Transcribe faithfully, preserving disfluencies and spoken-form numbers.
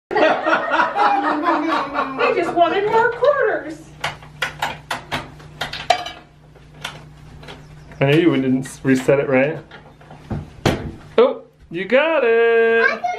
I just wanted more quarters. I knew you didn't reset it right. Oh, you got it!